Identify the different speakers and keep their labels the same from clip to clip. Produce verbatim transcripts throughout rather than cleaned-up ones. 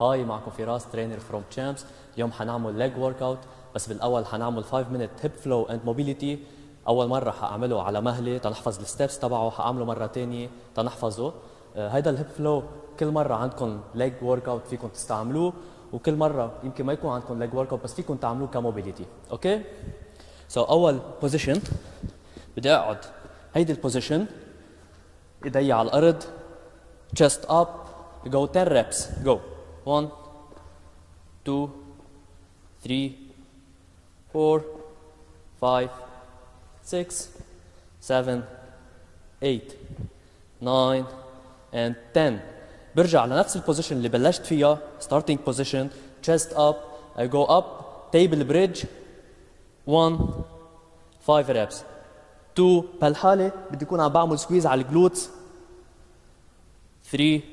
Speaker 1: هاي معكم فراس ترينر فروم تشامبس. اليوم حنعمل ليج ورك اوت، بس بالاول حنعمل خمسة minute هيب فلو اند موبيليتي. اول مره حاعمله على مهله تنحفظ الستبس تبعه، حاعمله مره ثانيه تنحفظه. آه هيدا الهيب فلو كل مره عندكم ليج ورك اوت فيكم تستعملوه، وكل مره يمكن ما يكون عندكم ليج ورك اوت بس فيكم تعملوه كموبيليتي. اوكي سو so, اول بوزيشن بدي اقعد هيدي البوزيشن، ايدي على الارض، chest up, go ten reps. Go. one, two, three, four, five, six, seven, eight, nine, and ten. برجع لنفس البوزيشن اللي بلشت فيها. starting position, chest up, I go up, table bridge. one, five reps. two, بهالحالة بدي أكون عم بعمل سكويز على الجلوتس. three,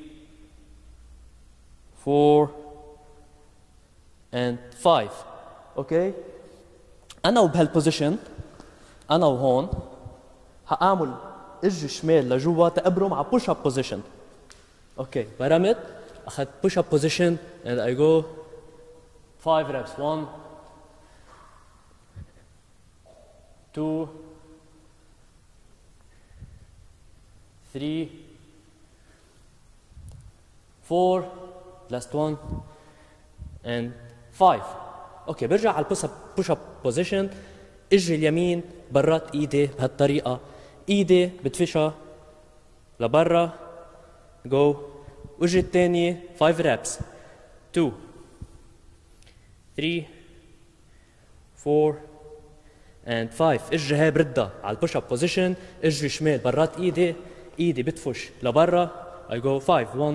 Speaker 1: four, and five. اوكي انا وبهالبوزيشن، انا وهون حاعمل اجري شمال لجوا تقبرم على بوش اب بوزيشن. اوكي برمت، اخذت بوش اب بوزيشن and I go five reps. one, two, three, four, last one, and five. اوكي برجع على البوش اب بوش اب بوزيشن، اجري اليمين برات ايدي بهالطريقه، ايدي بتفشها لبرا. جو. واجري الثانيه five reps. two, three, four, and five. اجري هاي بردها على البوش اب بوزيشن، اجري شمال برات ايدي، ايدي بتفش لبرا. I go five. one,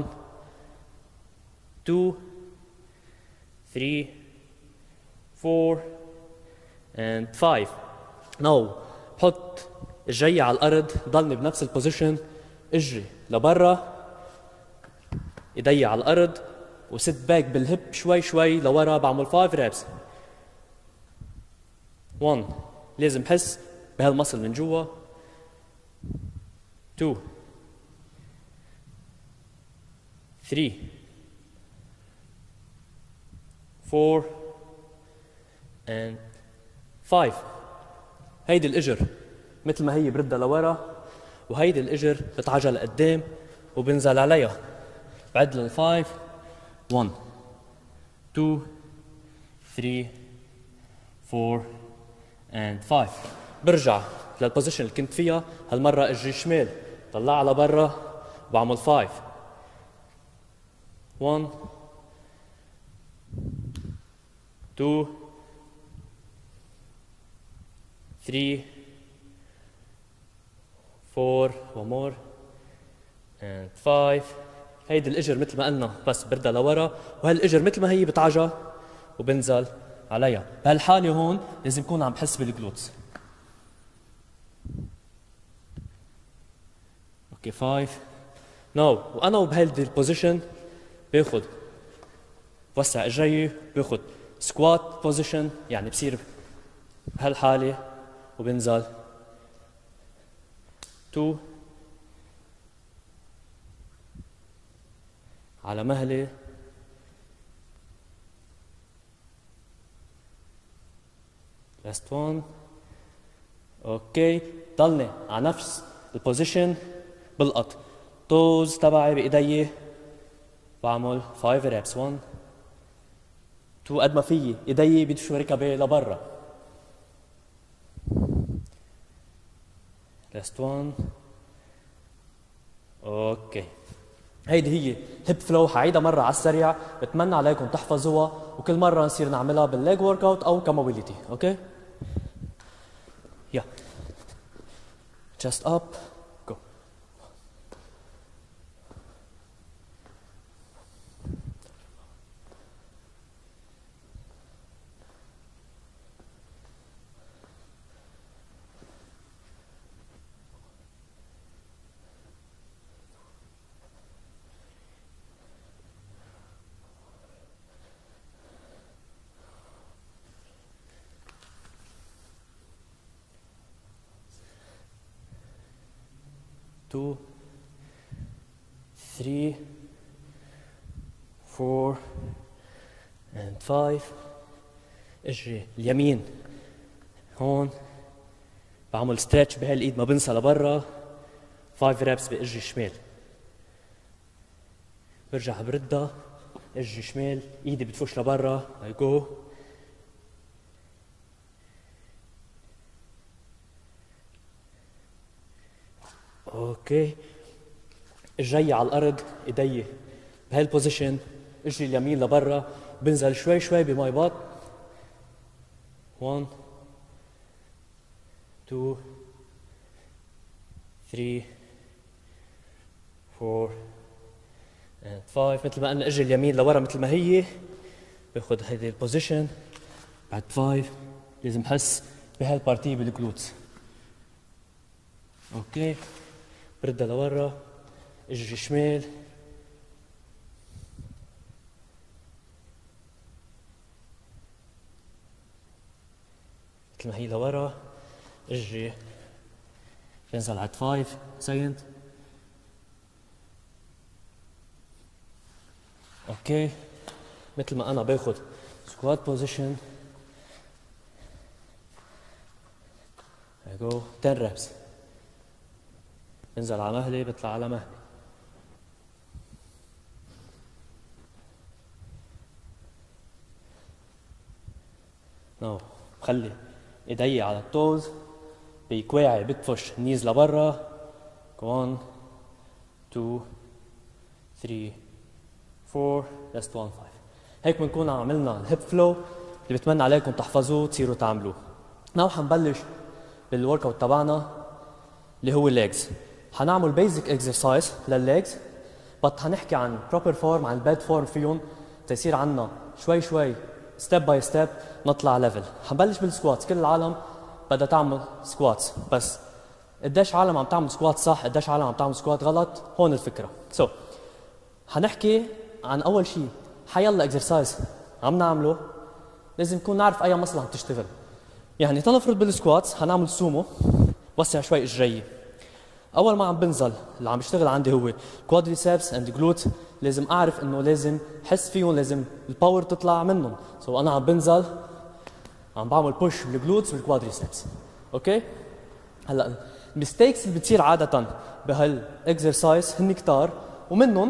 Speaker 1: two, three, four, and five. now بحط الجي على الارض، ضلني بنفس البوزيشن، اجري لبرا، ايدي على الارض، وست باك بالهب شوي شوي لورا. بعمل five reps. one، لازم حس بهالمصل من جوا. two, three, four, and five. هيدي الاجر مثل ما هي بردها لورا، وهيدي الاجر بتعجل لقدام وبنزل عليها. بعد لل five. one, two, three, four, and five. برجع للبوزيشن اللي كنت فيها، هالمرة اجري شمال طلع على برا وبعمل five. one, two, three, four, one more, and five. هيدي الاجر مثل ما قلنا بس بردها لورا، وهالاجر مثل ما هي بتعجى وبنزل عليها. بهالحالة هون لازم يكون عم بحس بالجلوتس. اوكي five. ناو وانا وبهيدي البوزيشن باخذ بوسع اجري، باخذ سكوات بوزيشن، يعني بصير بهالحالة وبنزل two على مهلة، last one. اوكي ضلني على نفس البوزيشن، بلقط توز تبعي بايدي، بعمل five reps. one, two، قد ما فيي ايدي بدفشوا ركبي لبرا. last one. اوكي هيدي هي هيب فلو، حعيدها مره على السريع، بتمنى عليكم تحفظوها وكل مره نصير نعملها بالليج ورك اوت او كموبيليتي. اوكي يا chest up, go. two, three, four and five. اجري اليمين هون بعمل ستريتش بهالايد ما بنسى لبرا. five reps باجري الشمال. برجع بردها اجري شمال ايدي بتفوش لبرا. I go. اوكي اجري على الارض ايدي بهالبوزيشن. اجري اليمين لبرا بنزل شوي شوي بماي بط. one two three four and five. مثل ما قلنا اجري اليمين لورا مثل ما هي. باخذ هيدي البوزيشن. بعد five لازم احس بهالبارتي بالجلوتس. اوكي بردها لورا اجري شمال. مثل ما هي لورا اجري بنزل على five second. اوكي مثل ما انا باخذ سكوات بوزيشن. I go ten reps. بنزل على مهلي بطلع على مهلي. نو بخلي ايدي على التوز بكواعي بتفش نيز لبرا. one two three four rest one five. هيك بنكون عملنا الهيب فلو اللي بتمنى عليكم تحفظوه تصيروا تعملوه. ناو حنبلش بالورك اوت تبعنا اللي هو الليجز. حنعمل بيزك اكسرسايز للليجز بس حنحكي عن بروبر فورم عن الباد فورم فيهم تيصير عنا شوي شوي ستيب باي ستيب نطلع ليفل. حنبلش بالسكواتس. كل العالم بدها تعمل سكواتس بس قديش عالم عم تعمل سكوات صح قديش عالم عم تعمل سكوات غلط هون الفكره. سو so, حنحكي عن اول شيء حيلا اكسرسايز عم نعمله لازم نكون نعرف اي مصلحه عم تشتغل. يعني تنفرض بالسكواتس حنعمل سومو. وسع شوي اجري. اول ما عم بنزل اللي عم يشتغل عندي هو كوادريسبس اند جلوت. لازم اعرف انه لازم حس فيهم لازم الباور تطلع منهم. سو so انا عم بنزل عم بعمل بوش بالجلوتس والكوادريسبس. اوكي هلا الميستيكس اللي بتصير عاده بهالاكسرسايز هن كتار ومنهم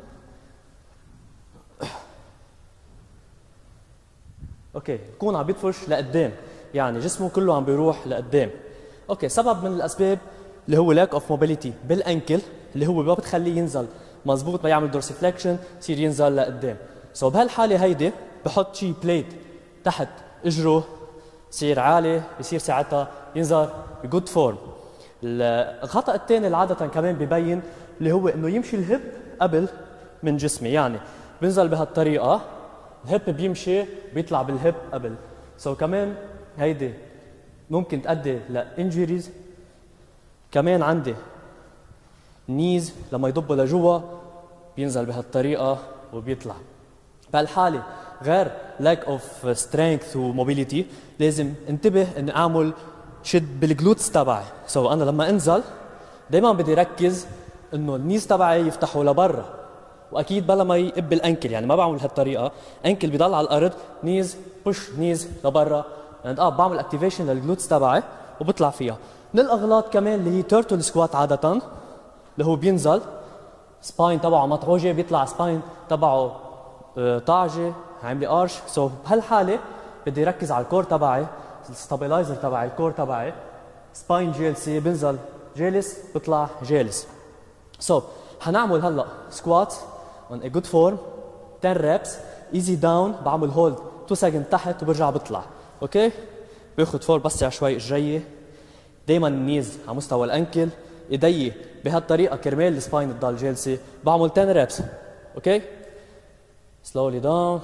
Speaker 1: اوكي بكون عم بيدفش لقدام يعني جسمه كله عم بيروح لقدام. اوكي سبب من الاسباب اللي هو لاك اوف موبيليتي بالانكل اللي هو ما بتخليه ينزل مزبوط ما يعمل دورسيفليكشن يصير ينزل لقدام. سو so بهالحاله هيدي بحط شي بليت تحت اجره يصير عالي بصير ساعتها ينزل بجود فورم. الخطا الثاني اللي عاده كمان ببين اللي هو انه يمشي الهب قبل من جسمي. يعني بنزل بهالطريقه الهب بيمشي بيطلع بالهب قبل. سو so كمان هيدي ممكن تؤدي لانجريز. كمان عندي نيز لما يضبوا لجوا بينزل بهالطريقه وبيطلع. بهالحاله غير لاك اوف سترينث وموبيليتي لازم انتبه اني اعمل شد بالجلوتس تبعي. سو so انا لما انزل دائما بدي ركز انه النيز تبعي يفتحوا لبرا واكيد بلا ما يقب الانكل. يعني ما بعمل بهالطريقه انكل بيضل على الارض نيز بوش نيز لبرا اند اب بعمل اكتيفيشن للجلوتس تبعي وبطلع فيها. من الاغلاط كمان اللي هي تيرتل سكوات عاده اللي هو بينزل سباين تبعه مطعوجه بيطلع سباين تبعه طاعجه عامله ارش. سو so بهالحاله بدي ركز على الكور تبعي الستابلايزر تبعي الكور تبعي سباين جالسه بنزل جالس بطلع جالس. سو so حنعمل هلا سكوات on a good form ten reps easy down. بعمل هولد two seconds تحت وبرجع بطلع. اوكي باخذ فور بسع شوي اجريه. دائما النيز على مستوى الانكل ايدي بهالطريقه كرمال السباين تضل جالسه. بعمل ten reps. اوكي slowly down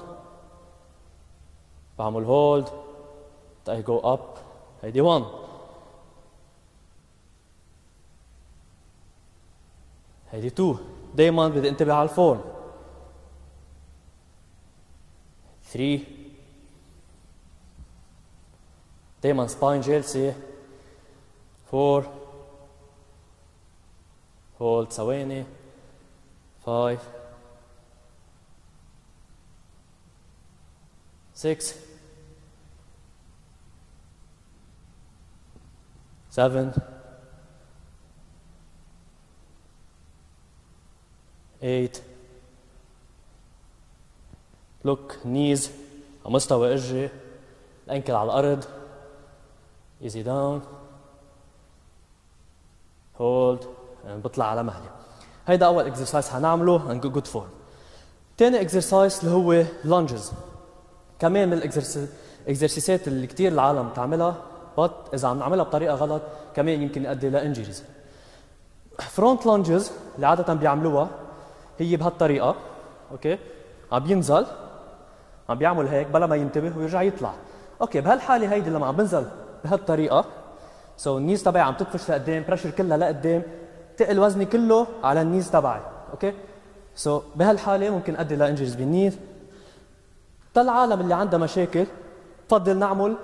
Speaker 1: بعمل هولد I go up. هيدي one. هيدي two. دايما بدي انتبه على الفورم. three. دايما سباين جالسه. four. هولد ثواني. five six, seven, eight. look knees على مستوى اجري، الانكل على الارض. easy down hold and بطلع على مهلي. هيدا اول اكسرسايز حنعمله and good form. تاني اكسرسايز اللي هو lunges، كمان من الاكسرسيسات اللي كثير العالم بتعملها but اذا عم نعملها بطريقه غلط كمان يمكن يؤدي لانجريز. فرونت لانجز اللي عاده بيعملوها هي بهالطريقه، اوكي، عم بينزل عم بيعمل هيك بلا ما ينتبه ويرجع يطلع. اوكي، بهالحاله هيدي لما عم بنزل بهالطريقه سو so النيز تبعي عم تدفش لقدام، بريشر كلها لقدام، تقل وزني كله على النيز تبعي، اوكي. سو so بهالحاله ممكن ادي لانجريز بالنيز. للعالم اللي عندها مشاكل بفضل نعمل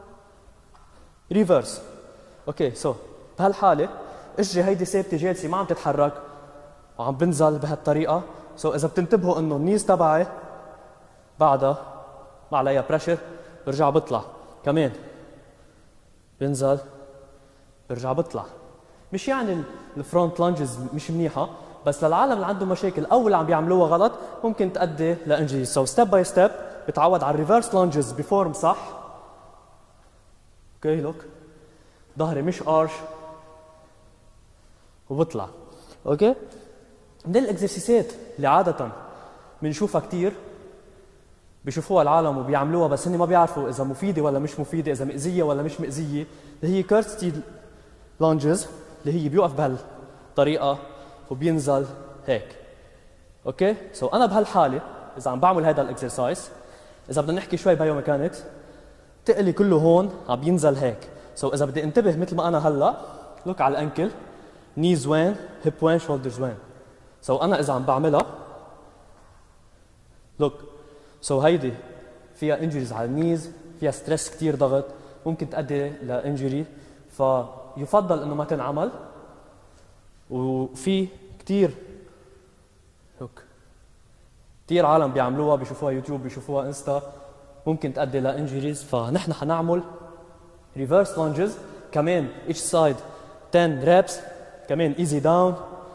Speaker 1: ريفرس. اوكي، سو so بهالحاله اجري هيدي ثابته جالسه ما عم تتحرك وعم بنزل بهالطريقه. سو so اذا بتنتبهوا انه النيز تبعي بعدها ما عليها بريشر برجع بطلع، كمان بنزل برجع بطلع. مش يعني الفرونت لانجز مش منيحه، بس للعالم اللي عنده مشاكل او اللي عم بيعملوها غلط ممكن تؤدي لانجري. سو ستيب باي ستيب بتعود على الريفرس لانجز بفورم صح. اوكي لوك، ظهري مش ارش وبطلع. اوكي، من الاكسرسيسات اللي عاده بنشوفها كثير بيشوفوها العالم وبيعملوها بس هن ما بيعرفوا اذا مفيده ولا مش مفيده، اذا مأذيه ولا مش مأذيه، اللي هي كيرستي لانجز، اللي هي بيوقف بهالطريقه وبينزل هيك. اوكي، سو so انا بهالحاله اذا عم بعمل هذا الاكسرسايز، اذا بدنا نحكي شوي بايوميكانكس، تقلي كله هون عم بينزل هيك. سو so اذا بدي انتبه مثل ما انا هلا، لوك على الانكل، نيز وين، هيب وين، شولدرز وين. سو so انا اذا عم بعملها لوك، سو so هيدي فيها انجريز على النيز، فيها ستريس كثير، ضغط، ممكن تؤدي لانجري، فيفضل انه ما تنعمل. وفي كثير هوك كثير عالم بيعملوها، بيشوفوها يوتيوب، بيشوفوها انستا، ممكن تؤدي لانجريز. فنحن حنعمل ريفرس لانجز كمان each side ten reps، كمان easy down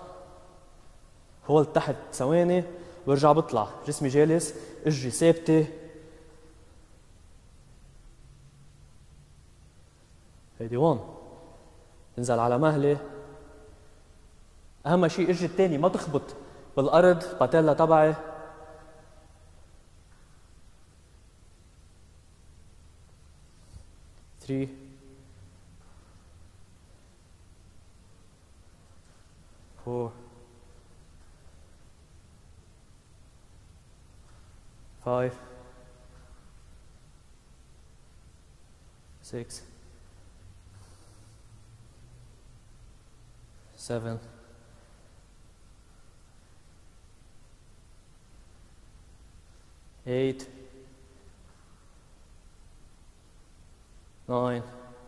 Speaker 1: هولد تحت ثواني وارجع بطلع، جسمي جالس، اجري ثابته. هيدي واحد، انزل على مهلي. اهم شيء اجري الثاني ما تخبط بالارض، باتيلا تبعي. three four five six seven eight nine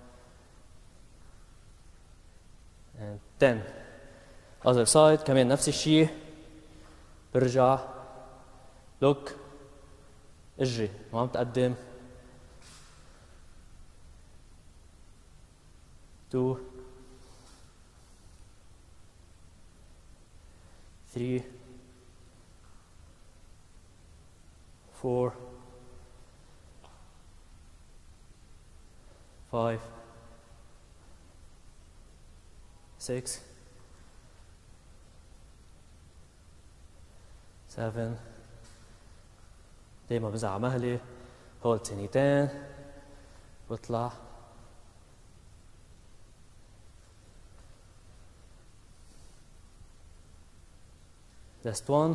Speaker 1: and ten. other side كمان نفس الشيء، برجع لوك، اجري وعم تقدم. two three four five six seven. دايما بزع على مهلي، هول ثانيتين بطلع. last one.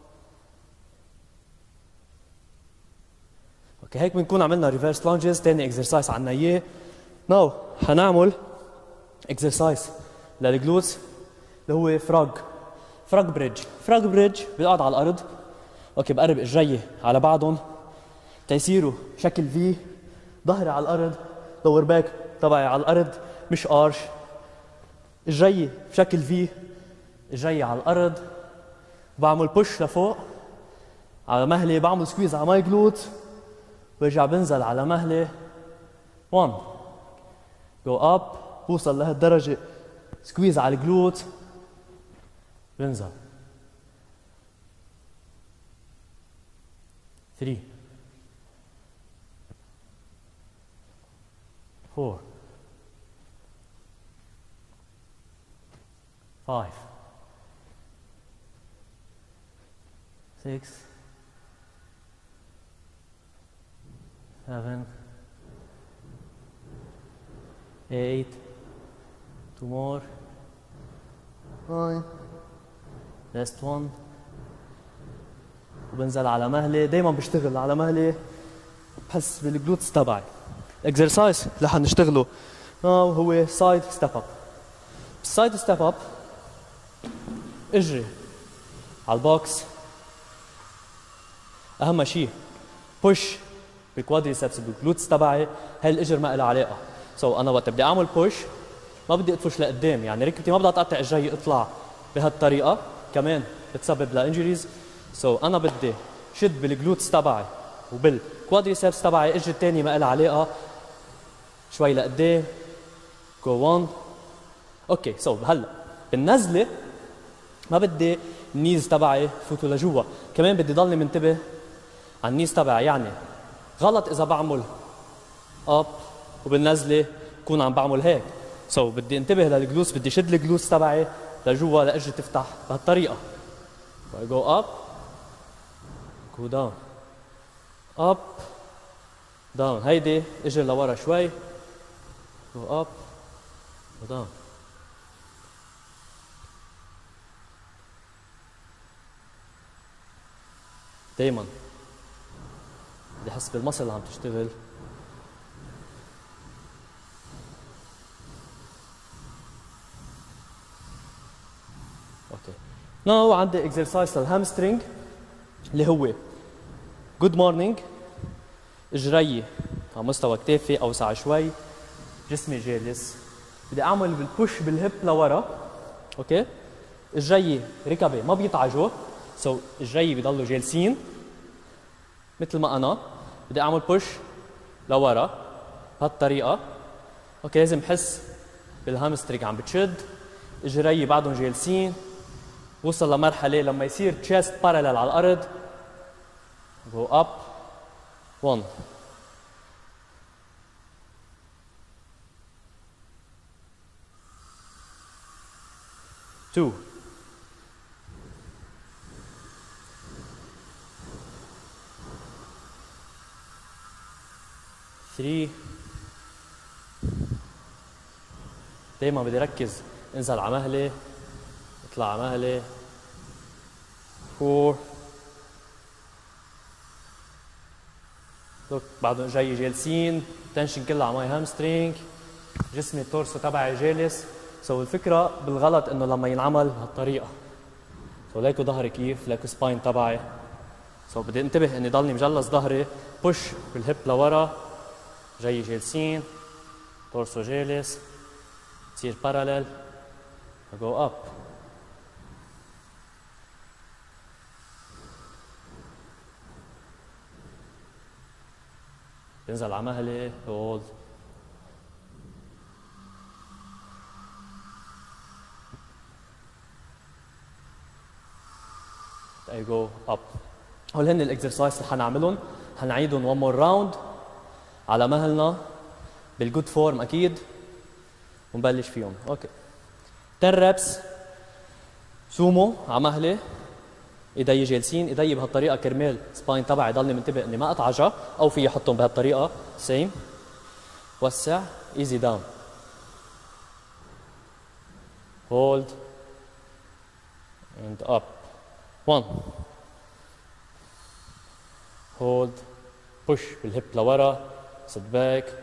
Speaker 1: اوكي، هيك بنكون عملنا ريفرس لانجز. ثاني اكسرسايز عنا اياه. ناو حنعمل اكسرسايز للجلوتس اللي هو فراغ فراغ بريدج. فراغ بريدج بقعد على الارض، اوكي، بقرب اجري على بعضهم تيصيروا شكل في، ظهري على الارض، لور باك تبعي على الارض مش ارش، اجري بشكل في، اجري على الارض، بعمل بوش لفوق على مهلي، بعمل سكويز على ماي جلوت برجع بنزل على مهلي واحد. جو اب بوصل لهالدرجة سكويز على الجلوت بنزل ثلاثة أربعة خمسة ستة سبعة eight two more nine last one. وبنزل على مهلي. دايما بشتغل على مهلي بحس بالجلوتس تبعي. الاكسرسايز اللي حنشتغله ناو هو سايد ستيب اب. السايد ستيب اب اجري على البوكس. اهم شيء بوش بالكوادريسبس بالجلوتس تبعي. هاي الاجر ما لها علاقه. سو so, انا وقت بدي اعمل بوش ما بدي ادفش لقدام، يعني ركبتي ما بدها تقطع الجاي اطلع بهالطريقه كمان بتسبب لانجريز. سو so, انا بدي شد بالجلوتس تبعي وبالكوادريسبس تبعي. اجر الثاني ما لها علاقه شوي لقدام. جو واحد. اوكي سو so, هلا بالنزله ما بدي النيز تبعي فوتوا لجوا، كمان بدي ضلني منتبه على النيز تبعي. يعني غلط اذا بعمل اب وبالنزله بكون عم بعمل هيك. سو so, بدي انتبه للجلوس، بدي شد الجلوس تبعي لجوا لاجري تفتح بهالطريقه. جو اب جو داون اب داون. هيدي اجر لورا شوي. جو اب جو داون. دايما بدي احس بالمصل اللي عم تشتغل. اوكي ناو عندي اكسرسايز للهامسترينج اللي هو جود مورنينج. اجري على مستوى كتافي اوسع شوي، جسمي جالس. بدي اعمل بالبوش بالهيب لورا. اوكي اجري ركبي ما بيطعجوا. سو so, اجري بيضلوا جالسين مثل ما انا. بدي اعمل بوش لورا بهالطريقه. اوكي لازم احس بالهامسترينج عم بتشد. اجري بعدهم جالسين. وصل لمرحله لما يصير تشيست بارالل على الارض. جو اب واحد اثنين ثلاثة. دايما بدي ركز انزل على مهلي اطلع على مهلي. أربعة. لوك بعدهم جاي جالسين. تنشن كلها على ماي هامسترينج. جسمي التورسو تبعي جالس. سو الفكره بالغلط انه لما ينعمل بهالطريقه. سو ليكو ظهري كيف، ليكو سباين تبعي. سو بدي انتبه اني ضلني مجلس ظهري. بوش بالهيب لورا. جاي جالسين. تورسو جالس. تصير بارالل. جو اب. بنزل على مهلي. هولد. I go up. هول هن الاكسرسايز اللي حنعملهم. حنعيدهم one more round على مهلنا بالجود فورم اكيد ونبلش فيهم. اوكي عشرة ريبس سومو على مهلي. ايدي جالسين. ايدي بهالطريقه كرمال سباين تبعي ضلني منتبه اني ما اقطعجها، او في احطهم بهالطريقه سيم. وسع. ايزي داون. هولد اند اب. واحد. هولد. بوش بالهيب لورا. سيت باك.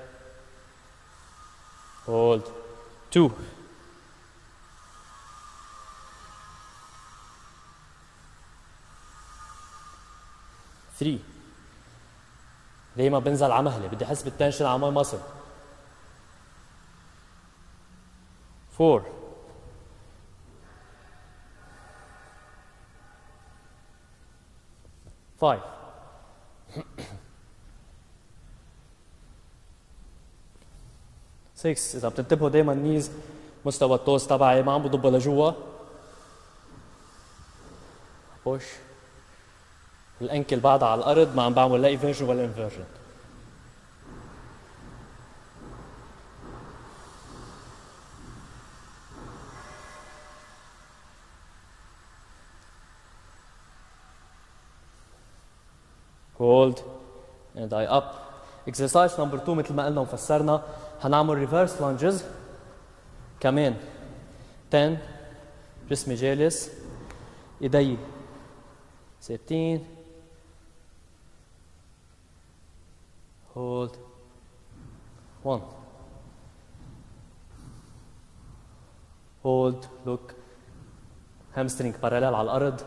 Speaker 1: هولد. اثنين. ثلاثة. دايما بنزل على مهلي. بدي احس بالتنشن على ماي ماسل. أربعة. خمسة. ستة. اذا بتنتبهوا دائما نيز مستوى التوز تبعي ما عم بضبها لجوا. بوش. الانكل بعدها على الارض، ما عم بعمل لا ايفيرجن ولا انفيرجن. hold and I up. exercise number two مثل ما قلنا وفسرنا هنعمل reverse lunges كمان عشرة. جسمي جالس، ايدي ثابتين. hold one. hold look hamstring parallel على الأرض.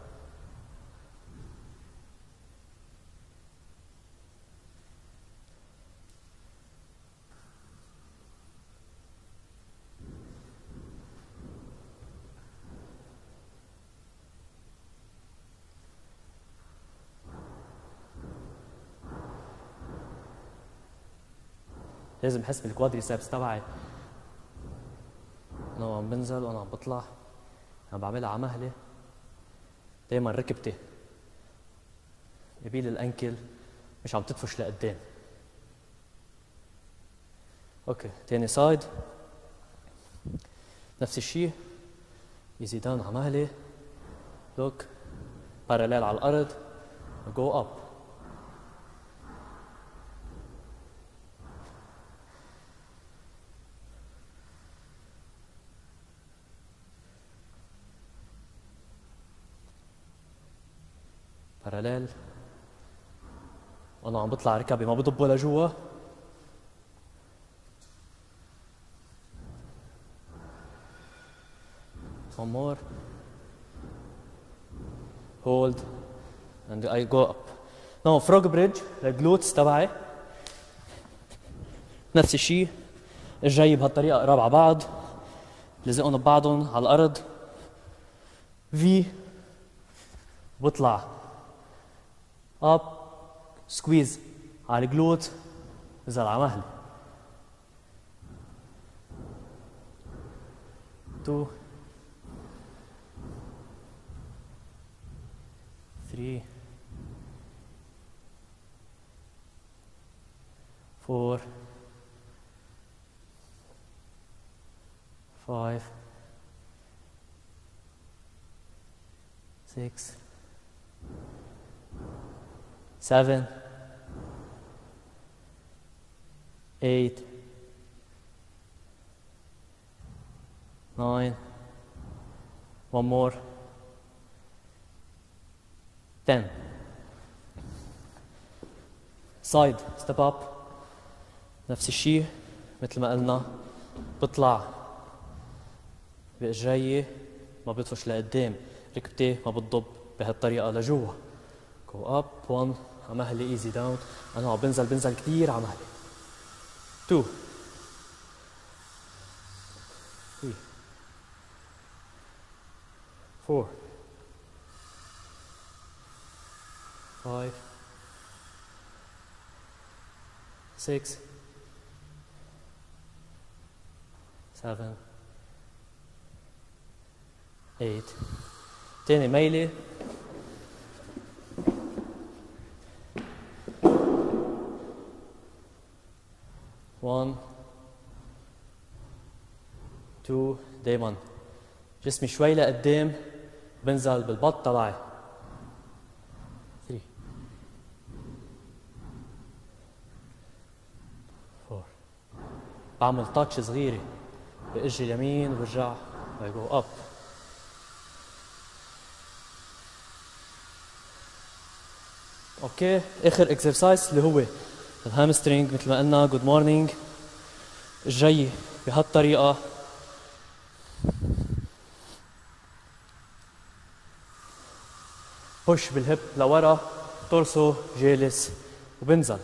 Speaker 1: لازم احس بالكوادريسبس تبعي. انا عم بنزل وانا عم بطلع، عم بعملها على مهلي. دايما ركبتي يبيل الانكل مش عم تدفش لقدام. اوكي تاني سايد نفس الشيء. ايزي داون على مهلي. لوك باراليل على الارض. جو اب. باراليل وانا عم بطلع ركبي ما بضب ولا جوا. one more. hold and I go up. now frog bridge للجلوتس تبعي. نفس الشيء الجاي بهالطريقه قراب على بعض، لزقهم ببعضهم على الارض. في بطلع up squeeze على الجلوت، نزل على مهلي. two three four five six seven eight nine one more ten. side step up نفس الشيء مثل ما قلنا، بطلع برجلي ما بيطفش لقدام، ركبتي ما بتضب بهالطريقه لجوا. جو اب one على مهلي ايزي داون. انا عم بنزل بنزل كثير على مهلي. two three four five six seven eight. تاني ميلي. one two. دايما جسمي شوي لقدام، بنزل بالبط تبعي. three four. بعمل تاتش صغيرة باجري اليمين وبرجع I go up. اوكي اخر اكسرسايز اللي هو الهامسترينج مثل ما قلنا. جود مورنينج. الجاي بهالطريقة. بوش بالهب لورا، تورسو جالس وبنزل.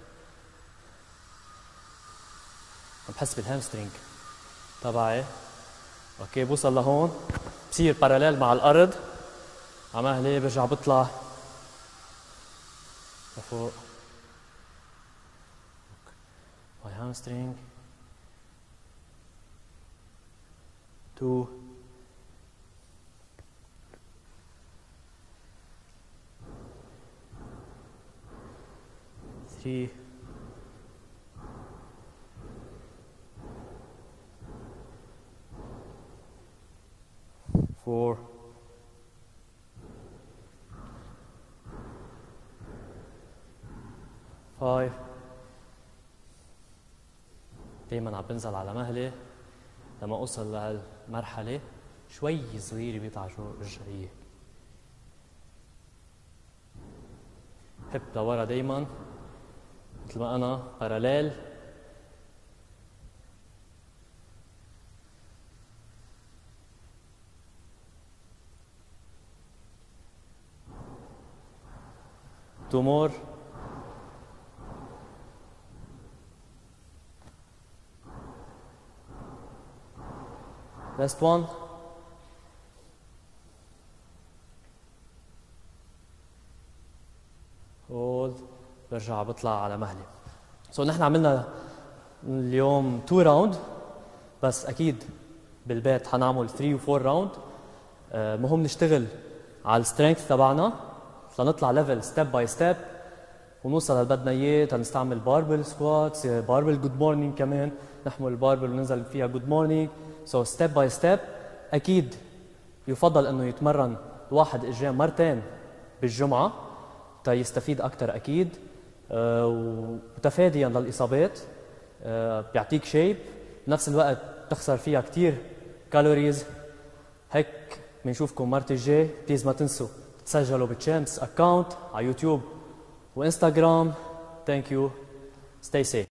Speaker 1: عم بحس بالهامسترينج تبعي. اوكي بوصل لهون، بصير باراليل مع الارض على مهلي، برجع بطلع لفوق. my hamstring two, three, four, five. دايما عم بنزل على مهلي لما اوصل لهالمرحلة شوي صغيرة بيطلع شو رجعية. هب لورا دايما مثل ما انا باراليل. Two more. Last one. Hold. برجع بطلع على مهلي. سو so, نحن عملنا اليوم two راوند بس اكيد بالبيت حنعمل three و four راوند. آه مهم نشتغل على السترينث تبعنا لنطلع ليفل ستيب باي ستيب ونوصل اللي بدنا اياه. تنستعمل باربل سكواتس، باربل جود مورنينج كمان، نحمل الباربل وننزل فيها جود مورنينج. سو ستيب باي ستيب. اكيد يفضل انه يتمرن الواحد اجرام مرتين بالجمعه تيستفيد اكثر اكيد. أه وتفاديا للاصابات. أه بيعطيك شيب بنفس الوقت تخسر فيها كثير كالوريز. هيك بنشوفكم مرة الجاي. بليز ما تنسوا تسجلوا بالتشامبس اكاونت على يوتيوب وانستغرام. ثانك يو. ستي سيف.